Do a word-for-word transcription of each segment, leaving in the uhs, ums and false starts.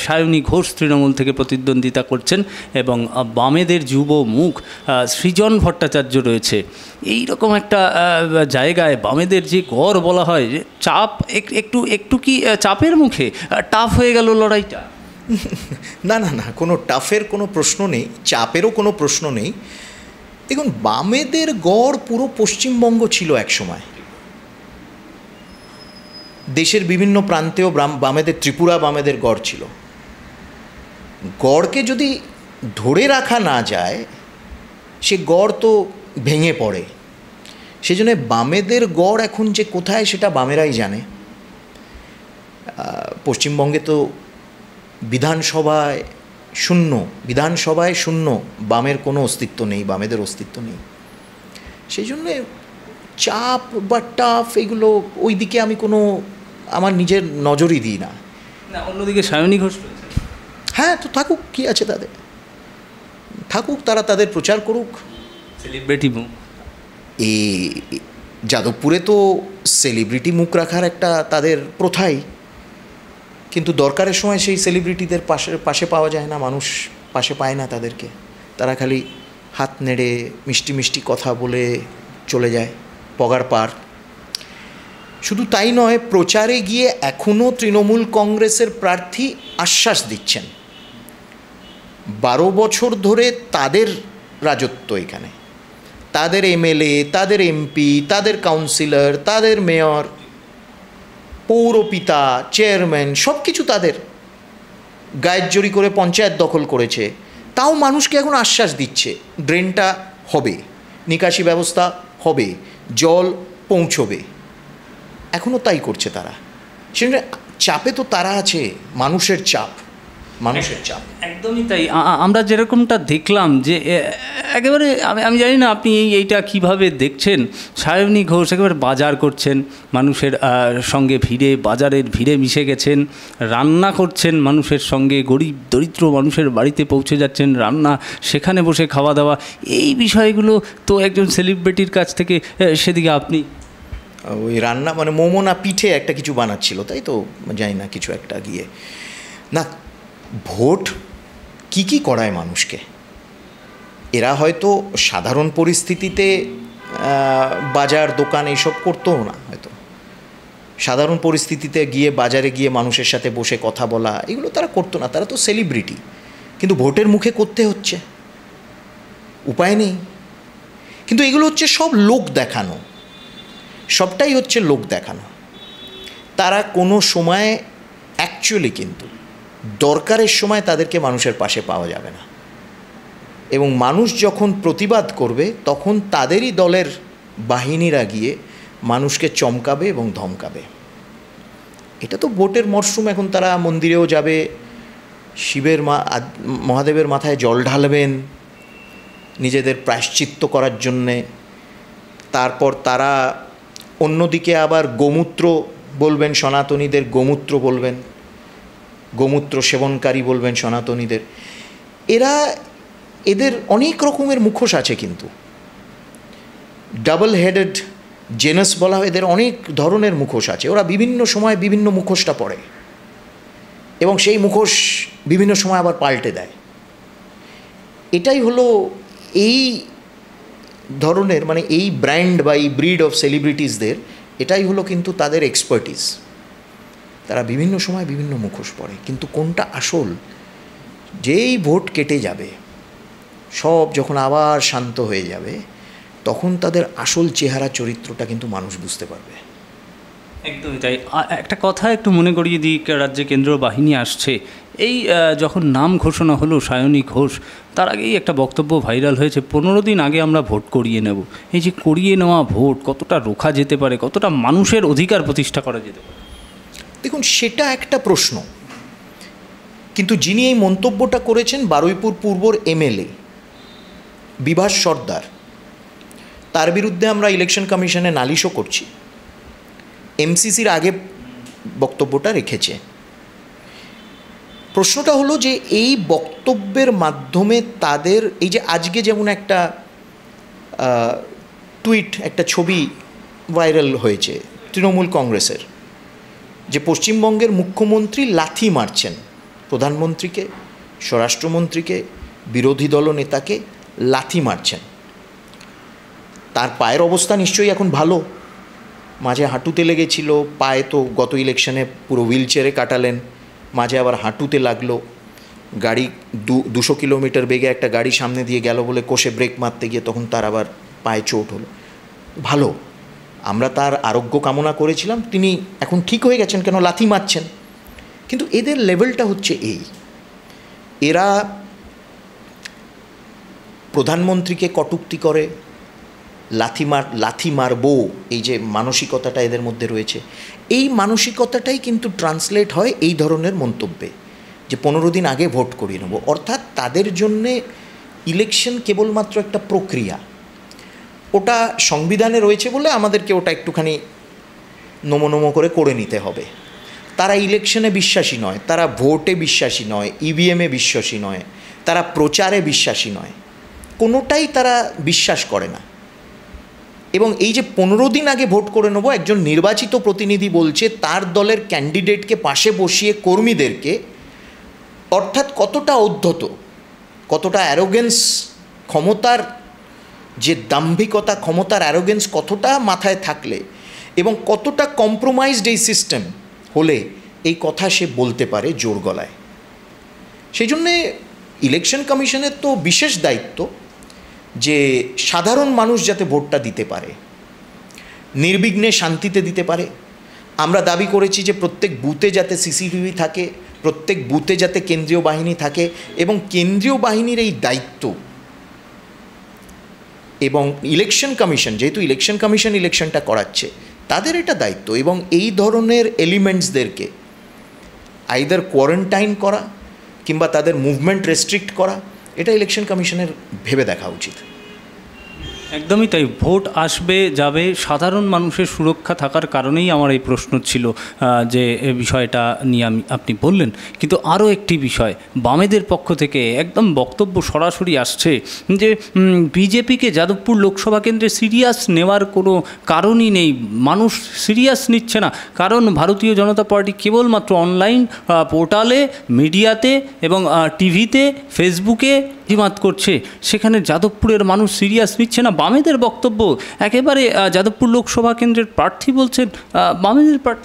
সায়নী ঘোষ তৃণমূল থেকে প্রতিদ্বন্দ্বিতা করছেন এবং বামেদের যুব মুখ সৃজন ভট্টাচার্য রয়েছে। এই রকম একটা জায়গায় বামেদের যে গড় বলা হয়, চাপ একটু একটু কি চাপের মুখে টাফ হয়ে গেল লড়াইটা? না না না, কোনো টাফের কোনো প্রশ্ন নেই, চাপেরও কোনো প্রশ্ন নেই। দেখুন, বামেদের গড় পুরো পশ্চিমবঙ্গ ছিল এক সময়। দেশের বিভিন্ন প্রান্তেও বামেদের, ত্রিপুরা বামেদের গড় ছিল। গড়কে যদি ধরে রাখা না যায়, সে গড় তো ভেঙে পড়ে। সেই জন্য বামেদের গড় এখন যে কোথায় সেটা বামেরাই জানে। পশ্চিমবঙ্গে তো বিধানসভায় শূন্য, বিধানসভায় শূন্য, বামের কোনো অস্তিত্ব নেই, বামেদের অস্তিত্ব নেই। সেই জন্যে চাপ বা টাফ এগুলো ওই দিকে আমি কোনো আমার নিজের নজরই দিই না। না, অন্যদিকে সায়নী ঘোষ, হ্যাঁ, তো থাকুক, কী আছে তাদের, থাকুক, তারা তাদের প্রচার করুক। সেলিব্রিটি মুখ, এই যাদবপুরে তো সেলিব্রিটি মুখ রাখার একটা তাদের প্রথাই, কিন্তু দরকারের সময় সেই সেলিব্রিটিদের পাশে পাশে পাওয়া যায় না, মানুষ পাশে পায় না তাদেরকে। তারা খালি হাত নেড়ে মিষ্টি মিষ্টি কথা বলে চলে যায়, পগার পার। শুধু তাই নয়, প্রচারে গিয়ে এখনও তৃণমূল কংগ্রেসের প্রার্থী আশ্বাস দিচ্ছেন। বারো বছর ধরে তাদের রাজত্ব এখানে, তাদের এমএলএ, তাদের এমপি, তাদের কাউন্সিলর, তাদের মেয়র, পৌরপিতা, চেয়ারম্যান, সব কিছু তাদের। গায়ের জোরি করে পঞ্চায়েত দখল করেছে, তাও মানুষকে এখন আশ্বাস দিচ্ছে ড্রেনটা হবে, নিকাশি ব্যবস্থা হবে, জল পৌঁছবে। এখনও তাই করছে তারা। সেটা চাপে তো তারা আছে, মানুষের চাপ, মানুষের চাপ। একদমই তাই। আমরা যেরকমটা দেখলাম যে একেবারে, আমি আমি জানি না আপনি এই এইটা কীভাবে দেখছেন, সায়নী ঘোষ একেবারে বাজার করছেন, মানুষের সঙ্গে ভিড়ে, বাজারের ভিড়ে মিশে গেছেন, রান্না করছেন মানুষের সঙ্গে, গরিব দরিদ্র মানুষের বাড়িতে পৌঁছে যাচ্ছেন রান্না, সেখানে বসে খাওয়া দাওয়া, এই বিষয়গুলো তো একজন সেলিব্রিটির কাছ থেকে, সেদিকে আপনি ওই রান্না মানে মোমো না পিঠে একটা কিছু বানাচ্ছিল, তাই তো, জানি না, কিছু একটা গিয়ে না। ভোট কি কি করায় মানুষকে, এরা হয়তো সাধারণ পরিস্থিতিতে বাজার দোকান এইসব করতো না, হয়তো সাধারণ পরিস্থিতিতে গিয়ে বাজারে গিয়ে মানুষের সাথে বসে কথা বলা, এগুলো তারা করতো না, তারা তো সেলিব্রিটি। কিন্তু ভোটের মুখে করতে হচ্ছে, উপায় নেই। কিন্তু এগুলো হচ্ছে সব লোক দেখানো, সবটাই হচ্ছে লোক দেখানো। তারা কোনো সময় অ্যাকচুয়ালি কিন্তু দরকারের সময় তাদেরকে মানুষের পাশে পাওয়া যাবে না। এবং মানুষ যখন প্রতিবাদ করবে, তখন তাদেরই দলের বাহিনীরা গিয়ে মানুষকে চমকাবে এবং ধমকাবে। এটা তো ভোটের মরশুম, এখন তারা মন্দিরেও যাবে, শিবের মা মহাদেবের মাথায় জল ঢালবেন নিজেদের প্রায়শ্চিত্ত করার জন্যে। তারপর তারা অন্যদিকে আবার গোমূত্র বলবেন, সনাতনীদের গোমূত্র বলবেন, গোমূত্র সেবনকারী বলবেন সনাতনীদের। এরা, এদের অনেক রকমের মুখোশ আছে, কিন্তু ডাবল হেডেড জেনাস বলা হয়, এদের অনেক ধরনের মুখোশ আছে। ওরা বিভিন্ন সময় বিভিন্ন মুখোশটা পরে এবং সেই মুখোশ বিভিন্ন সময় আবার পাল্টে দেয়। এটাই হলো এই ধরনের, মানে এই ব্র্যান্ড বা এই ব্রিড অফ সেলিব্রিটিসদের, এটাই হলো কিন্তু তাদের এক্সপার্টিস। তারা বিভিন্ন সময় বিভিন্ন মুখোশ পরে, কিন্তু কোনটা আসল, যেই ভোট কেটে যাবে, সব যখন আবার শান্ত হয়ে যাবে, তখন তাদের আসল চেহারা চরিত্রটা কিন্তু মানুষ বুঝতে পারবে। একদমই তাই। একটা কথা একটু মনে করিয়ে দিই, রাজ্যে কেন্দ্রীয় বাহিনী আসছে। এই যখন নাম ঘোষণা হলো সায়নী ঘোষ, তার আগেই একটা বক্তব্য ভাইরাল হয়েছে, পনেরো দিন আগে আমরা ভোট করিয়ে নেব। এই যে করিয়ে নেওয়া ভোট কতটা রোখা যেতে পারে, কতটা মানুষের অধিকার প্রতিষ্ঠা করা যেতে পারে? দেখুন, সেটা একটা প্রশ্ন। কিন্তু যিনি এই মন্তব্যটা করেছেন, বারুইপুর পূর্বর এমএলএ বিভাস সর্দার, তার বিরুদ্ধে আমরা ইলেকশন কমিশনে নালিশও করছি। এমসিসির আগে বক্তব্যটা রেখেছে। প্রশ্নটা হলো যে এই বক্তব্যের মাধ্যমে তাদের, এই যে আজকে যেমন একটা টুইট, একটা ছবি ভাইরাল হয়েছে তৃণমূল কংগ্রেসের, যে পশ্চিমবঙ্গের মুখ্যমন্ত্রী লাথি মারছেন প্রধানমন্ত্রীকে, স্বরাষ্ট্রমন্ত্রীকে, বিরোধী দল নেতাকে লাথি মারছেন। তার পায়ের অবস্থা নিশ্চয়ই এখন ভালো, মাঝে হাঁটুতে লেগেছিল, পায়ে তো গত ইলেকশনে পুরো হুইল চেয়ারে কাটালেন, মাঝে আবার হাঁটুতে লাগলো, গাড়ি দু দুশো কিলোমিটার বেগে একটা গাড়ি সামনে দিয়ে গেল বলে কষে ব্রেক মারতে গিয়ে তখন তার আবার পায়ে চোট হলো। ভালো, আমরা তার আরোগ্য কামনা করেছিলাম, তিনি এখন ঠিক হয়ে গেছেন, কেন লাথি মারছেন। কিন্তু এদের লেভেলটা হচ্ছে এই, এরা প্রধানমন্ত্রীকে কটূক্তি করে, লাথি মার লাথি মারবো, এই যে মানসিকতাটা এদের মধ্যে রয়েছে, এই মানসিকতাটাই কিন্তু ট্রান্সলেট হয় এই ধরনের মন্তব্যে, যে পনেরো দিন আগে ভোট করিয়ে নেব। অর্থাৎ তাদের জন্যে ইলেকশন কেবলমাত্র একটা প্রক্রিয়া, ওটা সংবিধানে রয়েছে বলে আমাদেরকে ওটা একটুখানি নমো নমো করে করে নিতে হবে। তারা ইলেকশনে বিশ্বাসী নয়, তারা ভোটে বিশ্বাসী নয়, ইভিএমে বিশ্বাসী নয়, তারা প্রচারে বিশ্বাসী নয়, কোনোটাই তারা বিশ্বাস করে না। এবং এই যে পনেরো দিন আগে ভোট করে নেবো, একজন নির্বাচিত প্রতিনিধি বলছে তার দলের ক্যান্ডিডেটকে পাশে বসিয়ে কর্মীদেরকে, অর্থাৎ কতটা উদ্ধত, কতটা অ্যারোগেন্স, ক্ষমতার যে দাম্ভিকতা, ক্ষমতার অ্যারোগেন্স কতটা মাথায় থাকলে এবং কতটা কম্প্রোমাইজড এই সিস্টেম হলে এই কথা সে বলতে পারে জোর গলায়। সেই জন্যে ইলেকশন কমিশনের তো বিশেষ দায়িত্ব যে সাধারণ মানুষ যাতে ভোটটা দিতে পারে, নির্বিঘ্নে শান্তিতে দিতে পারে। আমরা দাবি করেছি যে প্রত্যেক বুথে যাতে সিসিটিভি থাকে, প্রত্যেক বুথে যাতে কেন্দ্রীয় বাহিনী থাকে, এবং কেন্দ্রীয় বাহিনীর এই দায়িত্ব, এবং ইলেকশন কমিশন, যেহেতু ইলেকশন কমিশন ইলেকশনটা করাচ্ছে, তাদের এটা দায়িত্ব, এবং এই ধরনের এলিমেন্টসদেরকে আইদার কোয়ারেন্টাইন করা কিংবা তাদের মুভমেন্ট রেস্ট্রিক্ট করা, এটা ইলেকশন কমিশনের ভেবে দেখা উচিত। একদমই তাই। ভোট আসবে যাবে, সাধারণ মানুষের সুরক্ষা থাকার কারণেই আমার এই প্রশ্ন ছিল যে বিষয়টা নিয়ে আমি আপনি বললেন। কিন্তু আরও একটি বিষয়, বামেদের পক্ষ থেকে একদম বক্তব্য সরাসরি আসছে যে বিজেপিকে যাদবপুর লোকসভা কেন্দ্রে সিরিয়াস নেওয়ার কোনো কারণই নেই, মানুষ সিরিয়াস নিচ্ছে না, কারণ ভারতীয় জনতা পার্টি কেবলমাত্র অনলাইন পোর্টালে, মিডিয়াতে এবং টিভিতে, ফেসবুকে অভিমত করছে, সেখানে যাদবপুরের মানুষ সিরিয়াস নিচ্ছে না। বামেদের বক্তব্য একেবারে, যাদবপুর লোকসভা কেন্দ্রের প্রার্থী বলছেন বামেদের প্রার্থী।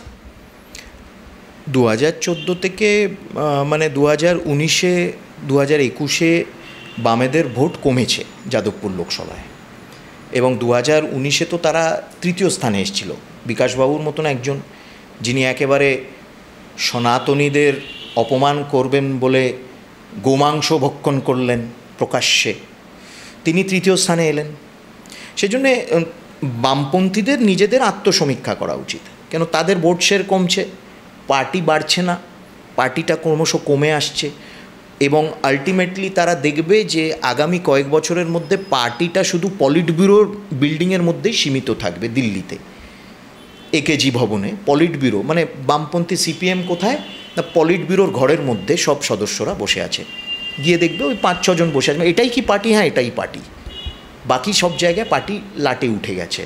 দু হাজার চোদ্দো থেকে মানে দু হাজার উনিশে দু হাজার একুশে বামেদের ভোট কমেছে যাদবপুর লোকসভায়, এবং দু হাজার উনিশে তো তারা তৃতীয় স্থানে এসেছিল। বিকাশবাবুর মতন একজন, যিনি একেবারে সনাতনীদের অপমান করবেন বলে গোমাংস ভক্ষণ করলেন প্রকাশ্যে, তিনি তৃতীয় স্থানে এলেন। সেজন্যে বামপন্থীদের নিজেদের আত্মসমীক্ষা করা উচিত, কেন তাদের ভোট শেয়ার কমছে, পার্টি বাড়ছে না, পার্টিটা ক্রমশ কমে আসছে, এবং আলটিমেটলি তারা দেখবে যে আগামী কয়েক বছরের মধ্যে পার্টিটা শুধু পলিট ব্যুরোর বিল্ডিংয়ের মধ্যেই সীমিত থাকবে। দিল্লিতে একেজি ভবনে পলিট ব্যুরো, মানে বামপন্থী সিপিএম কোথায় না, পলিট ব্যুরোর ঘরের মধ্যে সব সদস্যরা বসে আছে, গিয়ে দেখবে ওই পাঁচ ছজন বসে আছে। এটাই কি পার্টি? হ্যাঁ, এটাই পার্টি। বাকি সব জায়গায় পার্টি লাটে উঠে গেছে।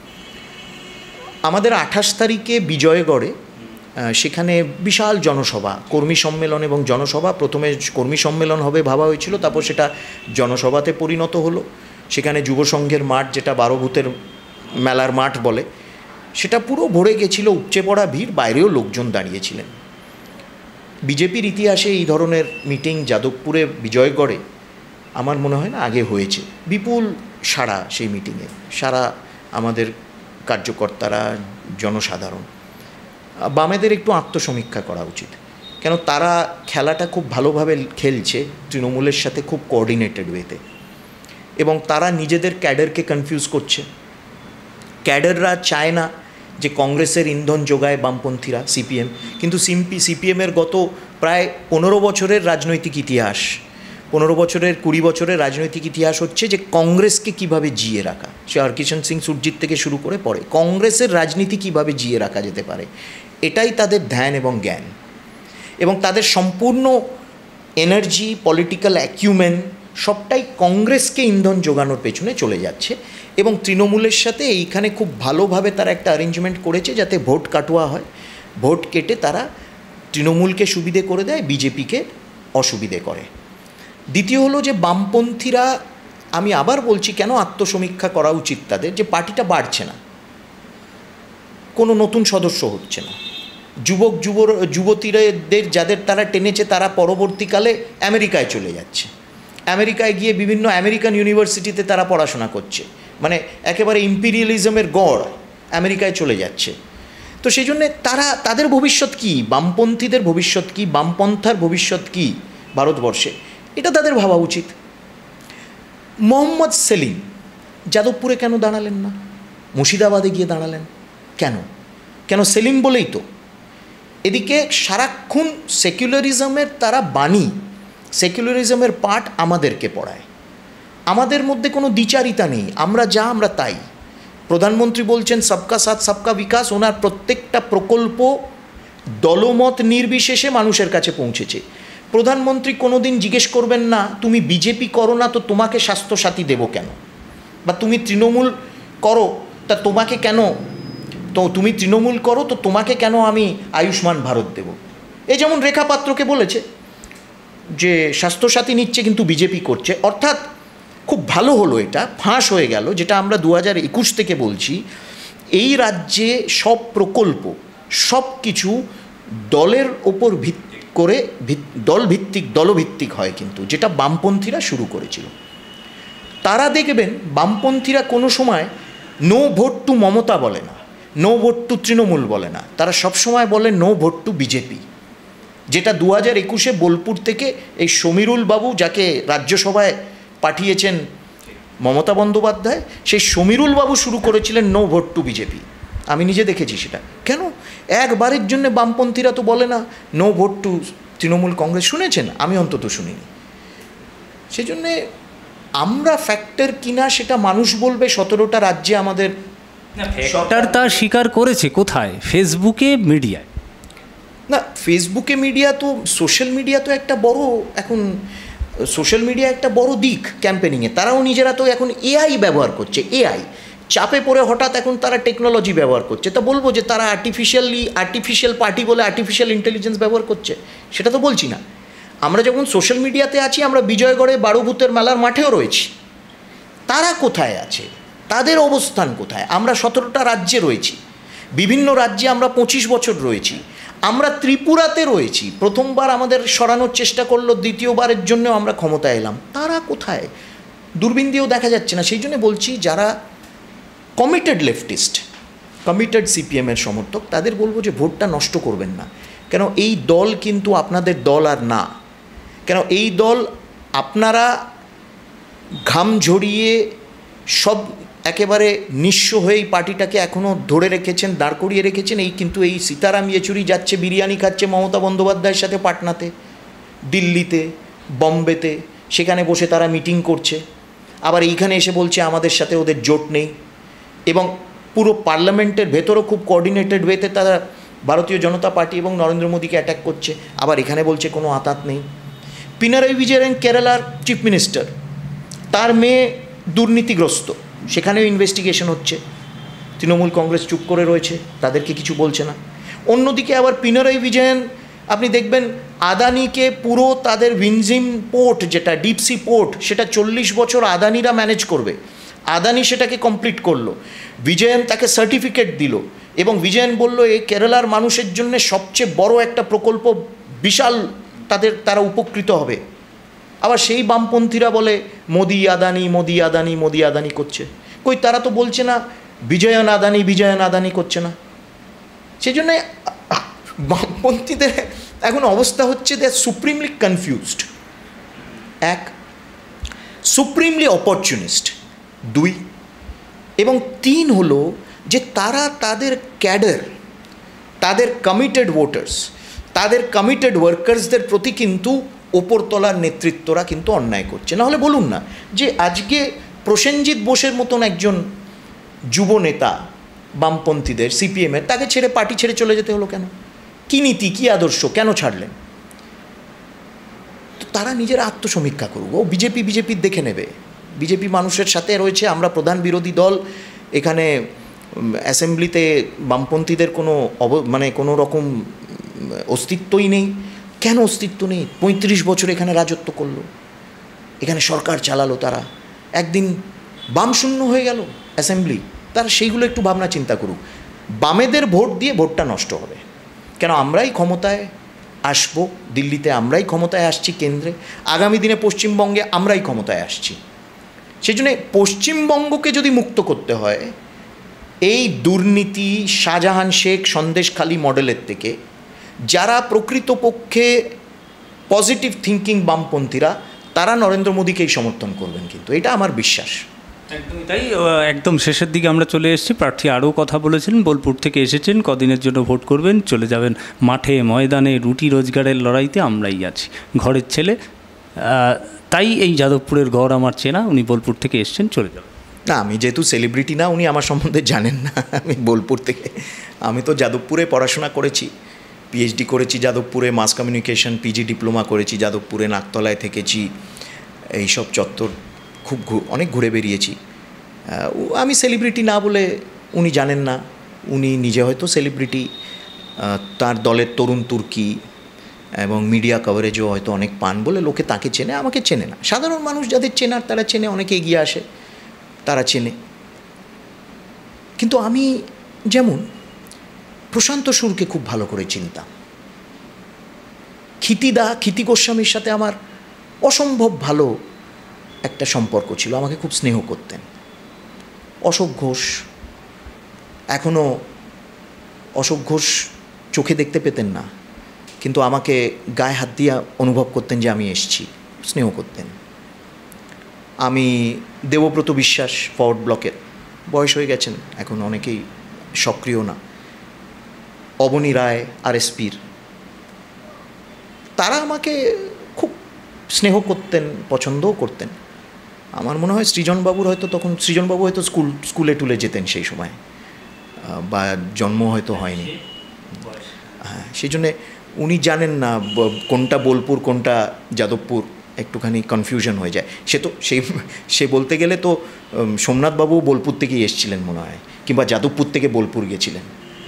আমাদের আঠাশ তারিখে বিজয়গড়ে সেখানে বিশাল জনসভা, কর্মী সম্মেলন এবং জনসভা। প্রথমে কর্মী সম্মেলন হবে ভাবা হয়েছিল, তারপর সেটা জনসভাতে পরিণত হলো। সেখানে যুব সংঘের মাঠ, যেটা বারো ভূতের মেলার মাঠ বলে, সেটা পুরো ভরে গেছিল, উপচে পড়া ভিড়, বাইরেও লোকজন দাঁড়িয়েছিলেন। বিজেপির ইতিহাসে এই ধরনের মিটিং যাদবপুরে বিজয়গড়ে আমার মনে হয় না আগে হয়েছে। বিপুল সাড়া সেই মিটিংয়ে, সারা আমাদের কার্যকর্তারা, জনসাধারণ। বামেদের একটু আত্মসমীক্ষা করা উচিত, কেন তারা খেলাটা খুব ভালোভাবে খেলছে তৃণমূলের সাথে, খুব কোঅর্ডিনেটেড ওয়েতে, এবং তারা নিজেদের ক্যাডারকে কনফিউজ করছে। ক্যাডাররা চায় না যে কংগ্রেসের ইন্ধন যোগায় বামপন্থীরা, সিপিএম, কিন্তু সিম্পি সিপিএমের গত প্রায় পনেরো বছরের রাজনৈতিক ইতিহাস, পনেরো বছরের কুড়ি বছরের রাজনৈতিক ইতিহাস হচ্ছে যে কংগ্রেসকে কিভাবে জিয়ে রাখা, সে হরকিষেণ সিং সুরজিৎ থেকে শুরু করে পরে কংগ্রেসের রাজনীতি কিভাবে জিয়ে রাখা যেতে পারে, এটাই তাদের ধ্যান এবং জ্ঞান, এবং তাদের সম্পূর্ণ এনার্জি, পলিটিক্যাল অ্যাকিউমেন সবটাই কংগ্রেসকে ইন্ধন যোগানোর পেছনে চলে যাচ্ছে। এবং তৃণমূলের সাথে এইখানে খুব ভালোভাবে তারা একটা অ্যারেঞ্জমেন্ট করেছে যাতে ভোট কাটোয়া হয়, ভোট কেটে তারা তৃণমূলকে সুবিধে করে দেয়, বিজেপিকে অসুবিধে করে। দ্বিতীয় হলো যে বামপন্থীরা, আমি আবার বলছি কেন আত্মসমীক্ষা করা উচিত তাদের, যে পার্টিটা বাড়ছে না, কোনো নতুন সদস্য হচ্ছে না, যুবক যুব যুবতীদের যাদের তারা টেনেছে তারা পরবর্তীকালে আমেরিকায় চলে যাচ্ছে, আমেরিকায় গিয়ে বিভিন্ন আমেরিকান ইউনিভার্সিটিতে তারা পড়াশোনা করছে, মানে একেবারে ইম্পিরিয়ালিজমের গড় আমেরিকায় চলে যাচ্ছে। তো সেই জন্যে তারা, তাদের ভবিষ্যৎ কী, বামপন্থীদের ভবিষ্যৎ কী, বামপন্থার ভবিষ্যৎ কী ভারতবর্ষে, এটা তাদের ভাবা উচিত। মোহাম্মদ সেলিম যাদবপুরে কেন দাঁড়ালেন না, মুর্শিদাবাদে গিয়ে দাঁড়ালেন কেন? কেন সেলিম বলেই তো? এদিকে সারাক্ষণ সেকুলারিজমের তারা বাণী, সেকুলারিজমের পাঠ আমাদেরকে পড়ায়, আমাদের মধ্যে কোনো দ্বিচারিতা নেই, আমরা যা আমরা তাই। প্রধানমন্ত্রী বলছেন সবকা সাথ সবকা বিকাশ, ওনার প্রত্যেকটা প্রকল্প দলমত নির্বিশেষে মানুষের কাছে পৌঁছেছে। প্রধানমন্ত্রী কোনো দিন জিজ্ঞেস করবেন না তুমি বিজেপি করো না তো তোমাকে স্বাস্থ্যসাথী দেবো কেন, বা তুমি তৃণমূল করো তা তোমাকে কেন, তো তুমি তৃণমূল করো তো তোমাকে কেন আমি আয়ুষ্মান ভারত দেব। এই যেমন রেখা পাত্রকে বলেছে যে স্বাস্থ্যসাথী নিচ্ছে কিন্তু বিজেপি করছে, অর্থাৎ খুব ভালো হলো, এটা ফাঁস হয়ে গেল, যেটা আমরা দু হাজার একুশ থেকে বলছি, এই রাজ্যে সব প্রকল্প সব কিছু দলের ওপর ভিত্তি করে দলভিত্তিক দলভিত্তিক হয়, কিন্তু যেটা বামপন্থীরা শুরু করেছিল। তারা দেখবেন বামপন্থীরা কোনো সময় নো ভোট টু মমতা বলে না, নো ভোট টু তৃণমূল বলে না, তারা সবসময় বলে নো ভোট টু বিজেপি, যেটা দু হাজার একুশে বোলপুর থেকে এই সমীরুল বাবু, যাকে রাজ্যসভায় পাঠিয়েছেন মমতা বন্দ্যোপাধ্যায়, সেই সমীরুল বাবু শুরু করেছিলেন নো ভোট টু বিজেপি। আমি নিজে দেখেছি সেটা। কেন একবারের জন্য বামপন্থীরা তো বলে না no vote to Trinamool Congress, শুনেছেন? আমি অন্তত শুনিনি। সেই জন্যে আমরা ফ্যাক্টর কিনা সেটা মানুষ বলবে। সতেরোটা রাজ্যে আমাদের সরকার তা স্বীকার করেছে, কোথায়? ফেসবুকে, মিডিয়ায় না। ফেসবুকে মিডিয়া তো, সোশ্যাল মিডিয়া তো একটা বড়, এখন সোশ্যাল মিডিয়া একটা বড় দিক ক্যাম্পেনিংয়ে। তারাও নিজেরা তো এখন এআই ব্যবহার করছে, এআই চাপে পড়ে হঠাৎ এখন তারা টেকনোলজি ব্যবহার করছে। তা বলবো যে তারা আর্টিফিশিয়ালি আর্টিফিশিয়াল পার্টি বলে আর্টিফিশিয়াল ইন্টেলিজেন্স ব্যবহার করছে, সেটা তো বলছি না। আমরা যখন সোশ্যাল মিডিয়াতে আছি, আমরা বিজয়গড়ে বারো ভূতের মেলার মাঠেও রয়েছি, তারা কোথায় আছে, তাদের অবস্থান কোথায়? আমরা সতেরোটা রাজ্যে রয়েছি, বিভিন্ন রাজ্যে আমরা পঁচিশ বছর রয়েছি, আমরা ত্রিপুরাতে রয়েছি, প্রথমবার আমাদের সরানোর চেষ্টা করলো, দ্বিতীয়বারের জন্য আমরা ক্ষমতায় এলাম, তারা কোথায়? দূরবীন দিয়েও দেখা যাচ্ছে না। সেই জন্য বলছি যারা কমিটেড লেফটিস্ট, কমিটেড সিপিএমের সমর্থক, তাদের বলবো যে ভোটটা নষ্ট করবেন না। কেন এই দল কিন্তু আপনাদের দল আর না, কেন এই দল আপনারা ঘাম ঝরিয়ে সব একেবারে নিঃস্ব হয়ে এই পার্টিটাকে এখনও ধরে রেখেছেন, দাঁড় করিয়ে রেখেছেন। এই কিন্তু এই সীতারাম ইয়েচুরি যাচ্ছে বিরিয়ানি খাচ্ছে মমতা বন্দ্যোপাধ্যায়ের সাথে পাটনাতে, দিল্লিতে, বম্বেতে, সেখানে বসে তারা মিটিং করছে, আবার এইখানে এসে বলছে আমাদের সাথে ওদের জোট নেই, এবং পুরো পার্লামেন্টের ভেতরও খুব কোঅর্ডিনেটেড ওয়েতে তারা ভারতীয় জনতা পার্টি এবং নরেন্দ্র মোদীকে অ্যাটাক করছে, আবার এখানে বলছে কোনো আতাত নেই। পিনারাই বিজয়ন কেরালার চিফ মিনিস্টার, তার মেয়ে দুর্নীতিগ্রস্ত, সেখানেও ইনভেস্টিগেশন হচ্ছে, তৃণমূল কংগ্রেস চুপ করে রয়েছে, তাদেরকে কিছু বলছে না। অন্যদিকে আবার পিনারাই বিজয়ন আপনি দেখবেন আদানিকে পুরো তাদের ভিনজিম পোর্ট, যেটা ডিপসি পোর্ট, সেটা চল্লিশ বছর আদানিরা ম্যানেজ করবে, আদানি সেটাকে কমপ্লিট করলো, বিজয়ন তাকে সার্টিফিকেট দিল, এবং বিজয়ন বলল এই কেরালার মানুষের জন্য সবচেয়ে বড় একটা প্রকল্প, বিশাল তাদের তারা উপকৃত হবে। আবার সেই বামপন্থীরা বলে মোদি আদানি মোদি আদানি মোদি আদানি করছে, কই তারা তো বলছে না বিজয়ন আদানি বিজয়ন আদানি করছে না। সেই জন্যে বামপন্থীদের এখন অবস্থা হচ্ছে দে আর সুপ্রিমলি কনফিউজড, এক, সুপ্রিমলি অপরচুনিস্ট, দুই, এবং তিন হলো যে তারা তাদের ক্যাডার, তাদের কমিটেড ভোটার্স, তাদের কমিটেড ওয়ার্কার্সদের প্রতি কিন্তু ওপরতলার নেতৃত্বরা কিন্তু অন্যায় করছে। নাহলে বলুন না যে আজকে প্রসেনজিৎ বোসের মতন একজন যুব নেতা বামপন্থীদের, সিপিএমের, তাকে ছেড়ে পার্টি ছেড়ে চলে যেতে হলো কেন? কী নীতি, কী আদর্শ, কেন ছাড়লেন? তো তারা নিজেরা আত্মসমীক্ষা করুক। ও বিজেপি বিজেপির দেখে নেবে, বিজেপি মানুষের সাথে রয়েছে, আমরা প্রধান বিরোধী দল, এখানে অ্যাসেম্বলিতে বামপন্থীদের কোনো অব মানে কোনো রকম অস্তিত্বই নেই, কেন অস্তিত্ব নেই? পঁয়ত্রিশ বছর এখানে রাজত্ব করলো, এখানে সরকার চালালো তারা, একদিন বাম শূন্য হয়ে গেল অ্যাসেম্বলি। তারা সেইগুলো একটু ভাবনা চিন্তা করুক। বামেদের ভোট দিয়ে ভোটটা নষ্ট হবে কেন? আমরাই ক্ষমতায় আসবো, দিল্লিতে আমরাই ক্ষমতায় আসছি, কেন্দ্রে আগামী দিনে পশ্চিমবঙ্গে আমরাই ক্ষমতায় আসছি। সেই জন্যে পশ্চিমবঙ্গকে যদি মুক্ত করতে হয় এই দুর্নীতি শাহজাহান শেখ সন্দেশখালী মডেলের থেকে, যারা প্রকৃতপক্ষে পজিটিভ থিঙ্কিং বামপন্থীরা তারা নরেন্দ্র মোদীকেই সমর্থন করবেন, কিন্তু এটা আমার বিশ্বাস। একদমই তাই। একদম শেষের দিকে আমরা চলে এসেছি। প্রার্থী আরও কথা বলেছিলেন, বোলপুর থেকে এসেছেন, কদিনের জন্য ভোট করবেন, চলে যাবেন মাঠে ময়দানে, রুটি রোজগারের লড়াইতে আমরাই আছি, ঘরের ছেলে। তাই এই যাদবপুরের ঘর আমার চেনা, উনি বোলপুর থেকে এসেছেন, চলে যাবেন। না, আমি যেহেতু সেলিব্রিটি না, উনি আমার সম্বন্ধে জানেন না। আমি বোলপুর থেকে, আমি তো যাদবপুরে পড়াশোনা করেছি, পিএইচডি করেছি যাদবপুরে, মাস কমিউনিকেশন পিজি ডিপ্লোমা করেছি যাদবপুরে, নাকতলায় থেকেছি, এইসব চত্বর খুব অনেক ঘুরে বেরিয়েছি। আমি সেলিব্রিটি না বলে উনি জানেন না, উনি নিজে হয়তো সেলিব্রিটি, তার দলের তরুণ তুর্কি এবং মিডিয়া কভারেজও হয়তো অনেক পান বলে লোকে তাকে চেনে, আমাকে চেনে না। সাধারণ মানুষ যাদের চেনার তারা চেনে, অনেকে এগিয়ে আসে তারা চেনে। কিন্তু আমি যেমন প্রশান্ত সুরকে খুব ভালো করে চিনতাম, ক্ষিতিদা ক্ষিতি গোস্বামীর সাথে আমার অসম্ভব ভালো একটা সম্পর্ক ছিল, আমাকে খুব স্নেহ করতেন। অশোক ঘোষ, এখনও অশোক ঘোষ চোখে দেখতে পেতেন না, কিন্তু আমাকে গায়ে হাত দিয়ে অনুভব করতেন যে আমি এসছি, স্নেহ করতেন। আমি দেবব্রত বিশ্বাস ফরওয়ার্ড ব্লকের, বয়স হয়ে গেছেন এখন, অনেকেই সক্রিয় না। অবনী রায় আরএসপির, তারা আমাকে খুব স্নেহ করতেন, পছন্দও করতেন। আমার মনে হয় সৃজনবাবুর হয়তো তখন, সৃজনবাবু হয়তো স্কুল স্কুলে টুলে যেতেন সেই সময়, বা জন্ম হয়তো হয়নি। হ্যাঁ, সেই জন্যে উনি জানেন না কোনটা বোলপুর কোনটা যাদবপুর, একটুখানি কনফিউশন হয়ে যায়। সে তো সেই সে বলতে গেলে তো সোমনাথবাবু বোলপুর থেকেই এসেছিলেন মনে হয়, কিংবা যাদবপুর থেকে বোলপুর গেছিলেন।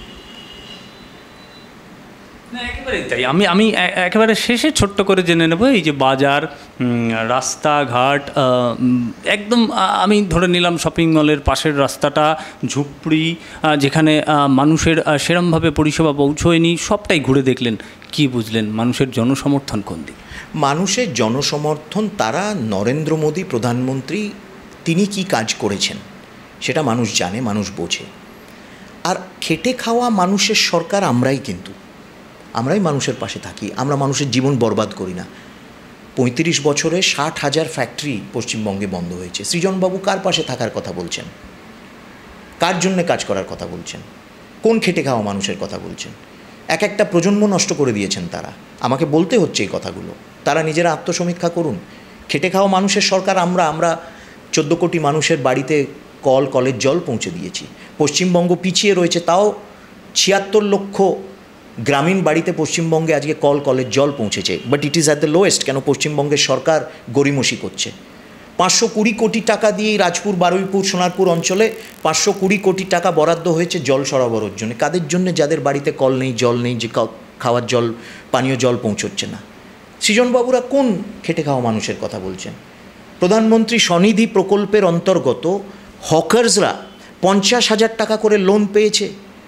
না, একেবারেই তাই। আমি আমি একেবারে শেষে ছোট্ট করে জেনে নেব, এই যে বাজার, রাস্তাঘাট, একদম আমি ধরে নিলাম শপিং মলের পাশের রাস্তাটা ঝুপড়ি, যেখানে মানুষের সেরমভাবে পরিষেবা পৌঁছয়নি, সবটাই ঘুরে দেখলেন, কি বুঝলেন মানুষের জনসমর্থন কোন দিক? মানুষের জনসমর্থন, তারা নরেন্দ্র মোদী প্রধানমন্ত্রী, তিনি কি কাজ করেছেন সেটা মানুষ জানে, মানুষ বোঝে। আর খেটে খাওয়া মানুষের সরকার আমরাই, কিন্তু আমরাই মানুষের পাশে থাকি, আমরা মানুষের জীবন বরবাদ করি না। পঁয়ত্রিশ বছরে ষাট হাজার ফ্যাক্টরি পশ্চিমবঙ্গে বন্ধ হয়েছে। সৃজনবাবু কার পাশে থাকার কথা বলছেন? কার জন্যে কাজ করার কথা বলছেন? কোন খেটে খাওয়া মানুষের কথা বলছেন? এক একটা প্রজন্ম নষ্ট করে দিয়েছেন তারা। আমাকে বলতে হচ্ছে এই কথাগুলো, তারা নিজেরা আত্মসমীক্ষা করুন। খেটে খাওয়া মানুষের সরকার আমরা আমরা চোদ্দো কোটি মানুষের বাড়িতে কল কলের জল পৌঁছে দিয়েছি। পশ্চিমবঙ্গ পিছিয়ে রয়েছে, তাও ছিয়াত্তর লক্ষ গ্রামীণ বাড়িতে পশ্চিমবঙ্গে আজকে কল কলের জল পৌঁছেছে, but it is at the lowest. কেন? পশ্চিমবঙ্গের সরকার গড়িমসি করছে। পাঁচশো কুড়ি কোটি টাকা দিয়ে রাজপুর, বারুইপুর, সোনারপুর অঞ্চলে পাঁচশো কুড়ি কোটি টাকা বরাদ্দ হয়েছে জল সরবরাহের জন্য। কাদের জন্য? যাদের বাড়িতে কল নেই, জল নেই, যে খাওয়ার জল, পানীয় জল পৌঁছচ্ছে না। সৃজনবাবুরা কোন খেটে খাওয়া মানুষের কথা বলছেন? প্রধানমন্ত্রী স্বনিধি প্রকল্পের অন্তর্গত হকার্সরা পঞ্চাশ হাজার টাকা করে লোন পেয়েছে,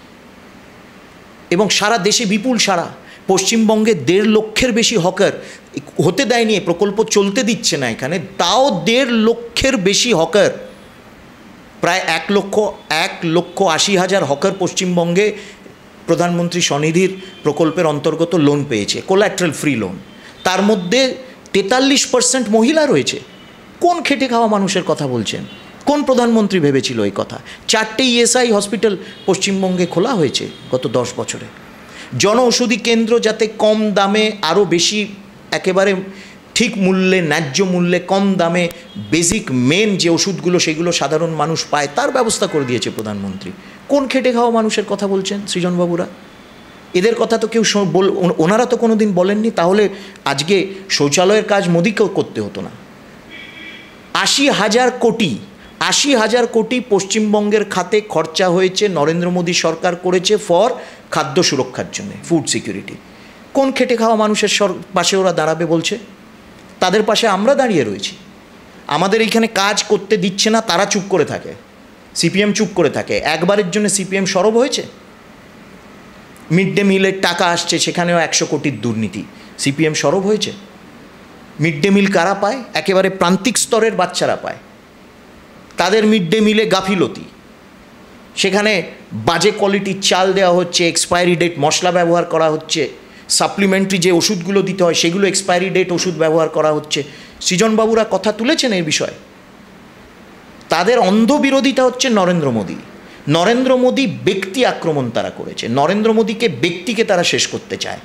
এবং সারা দেশে বিপুল সারা। পশ্চিমবঙ্গে দেড় লক্ষের বেশি হকার হতে দেয়নি, প্রকল্প চলতে দিচ্ছে না এখানে, তাও দেড় লক্ষের বেশি হকার, প্রায় এক লক্ষ এক লক্ষ আশি হাজার হকার পশ্চিমবঙ্গে প্রধানমন্ত্রী স্বনিধির প্রকল্পের অন্তর্গত লোন পেয়েছে, কোল্যাট্রাল ফ্রি লোন। তার মধ্যে তেতাল্লিশ পার্সেন্ট মহিলা রয়েছে। কোন খেটে খাওয়া মানুষের কথা বলছেন? কোন প্রধানমন্ত্রী ভেবেছিল এই কথা? চারটে ইএসআই হসপিটাল পশ্চিমবঙ্গে খোলা হয়েছে গত দশ বছরে। জনঔষধি কেন্দ্র যাতে কম দামে, আরও বেশি, একেবারে ঠিক মূল্যে, ন্যায্য মূল্যে, কম দামে বেসিক মেন যে ওষুধগুলো সেগুলো সাধারণ মানুষ পায়, তার ব্যবস্থা করে দিয়েছে প্রধানমন্ত্রী। কোন খেটে খাওয়া মানুষের কথা বলছেন সৃজনবাবুরা? এদের কথা তো কেউ বল, ওনারা তো কোনো দিন বলেননি। তাহলে আজকে শৌচালয়ের কাজ মোদিকেও করতে হতো না। আশি হাজার কোটি আশি হাজার কোটি পশ্চিমবঙ্গের খাতে খরচা হয়েছে, নরেন্দ্র মোদী সরকার করেছে ফর খাদ্য সুরক্ষার জন্য, ফুড সিকিউরিটি। কোন খেটে খাওয়া মানুষের পাশে ওরা দাঁড়াবে বলছে? তাদের পাশে আমরা দাঁড়িয়ে রয়েছি। আমাদের এইখানে কাজ করতে দিচ্ছে না, তারা চুপ করে থাকে, সিপিএম চুপ করে থাকে। একবারের জন্য সিপিএম সরব হয়েছে? মিড ডে মিলের টাকা আসছে, সেখানেও একশো কোটির দুর্নীতি, সিপিএম সরব হয়েছে? মিড ডে মিল কারা পায়? একেবারে প্রান্তিক স্তরের বাচ্চারা পায়। তাদের মিড ডে মিলে গাফিলতি, সেখানে বাজে কোয়ালিটির চাল দেওয়া হচ্ছে, এক্সপায়ারি ডেট মশলা ব্যবহার করা হচ্ছে, সাপ্লিমেন্টারি যে ওষুধগুলো দিতে হয় সেগুলো এক্সপায়ারি ডেট ওষুধ ব্যবহার করা হচ্ছে। সৃজনবাবুরা কথা তুলেছেন এই বিষয়ে। তাদের অন্ধ বিরোধিতা হচ্ছে নরেন্দ্র মোদী। নরেন্দ্র মোদী ব্যক্তি আক্রমণ তারা করেছে, নরেন্দ্র মোদীকে ব্যক্তিকে তারা শেষ করতে চায়,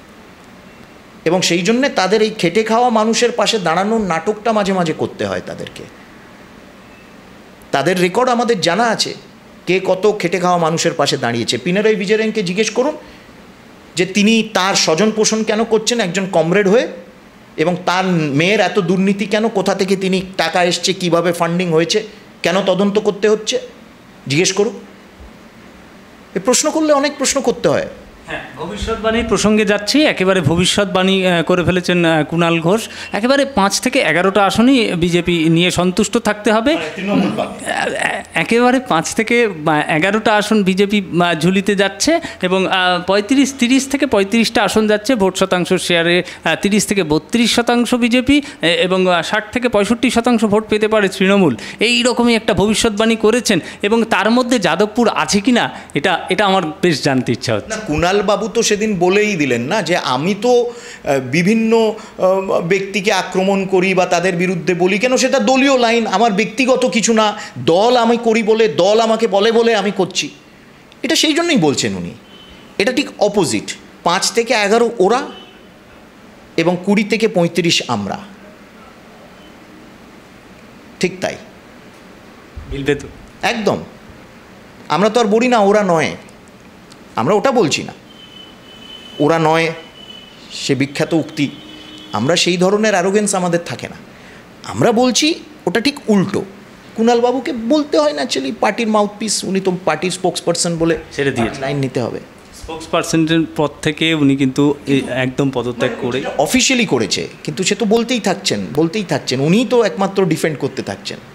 এবং সেই জন্যে তাদের এই খেটে খাওয়া মানুষের পাশে দাঁড়ানোর নাটকটা মাঝে মাঝে করতে হয় তাদেরকে। তাদের রেকর্ড আমাদের জানা আছে, কে কত খেটে খাওয়া মানুষের পাশে দাঁড়িয়েছে। পিনারাই বিজয়নকে জিজ্ঞেস করুন যে তিনি তার স্বজন পোষণ কেন করছেন একজন কমরেড হয়ে, এবং তার মেয়ের এত দুর্নীতি কেন, কোথা থেকে তিনি টাকা এসছে, কিভাবে ফান্ডিং হয়েছে, কেন তদন্ত করতে হচ্ছে, জিজ্ঞেস করুন। এ প্রশ্ন করলে অনেক প্রশ্ন করতে হয়। হ্যাঁ, ভবিষ্যৎবাণীর প্রসঙ্গে যাচ্ছি। একেবারে ভবিষ্যৎবাণী করে ফেলেছেন কুণাল ঘোষ। একেবারে পাঁচ থেকে এগারোটা আসনই বিজেপি নিয়ে সন্তুষ্ট থাকতে হবে। একেবারে পাঁচ থেকে এগারোটা আসন বিজেপি ঝুলিতে যাচ্ছে, এবং পঁয়ত্রিশ তিরিশ থেকে পঁয়ত্রিশটা আসন যাচ্ছে ভোট শতাংশ শেয়ারে, তিরিশ থেকে বত্রিশ শতাংশ বিজেপি, এবং ষাট থেকে পঁয়ষট্টি শতাংশ ভোট পেতে পারে তৃণমূল। এই রকমই একটা ভবিষ্যৎবাণী করেছেন, এবং তার মধ্যে যাদবপুর আছে কি না এটা এটা আমার বেশ জানতে ইচ্ছা হচ্ছে। কুণাল বাবু তো সেদিন বলেই দিলেন না যে আমি তো বিভিন্ন ব্যক্তিকে আক্রমণ করি বা তাদের বিরুদ্ধে বলি, কেন সেটা দলীয় লাইন, আমার ব্যক্তিগত কিছু না, দল আমি করি বলে, দল আমাকে বলে বলে আমি করছি। এটা সেই জন্যই বলছেন উনি। এটা ঠিক অপোজিট। পাঁচ থেকে এগারো ওরা, এবং কুড়ি থেকে পঁয়ত্রিশ আমরা, ঠিক তাই মিলবে তো একদম। আমরা তো আর বলি না ওরা নয়, আমরা ওটা বলছি না, ওরা নয় সে বিখ্যাত উক্তি, আমরা সেই ধরনের অ্যারোগেন্স আমাদের থাকে না। আমরা বলছি ওটা ঠিক উল্টো। কুণালবাবুকে বলতে হয় না, অ্যাকচুয়ালি পার্টির মাউথপিস, উনি তো পার্টির স্পোক্স পার্সন বলে ছেড়ে দিয়েছে, লাইন নিতে হবে। স্পোক্স পার্সনের পদ থেকে উনি কিন্তু একদম পদত্যাগ করে অফিসিয়ালি করেছে, কিন্তু সে তো বলতেই থাকছেন বলতেই থাকছেন উনিই তো একমাত্র ডিফেন্ড করতে থাকছেন।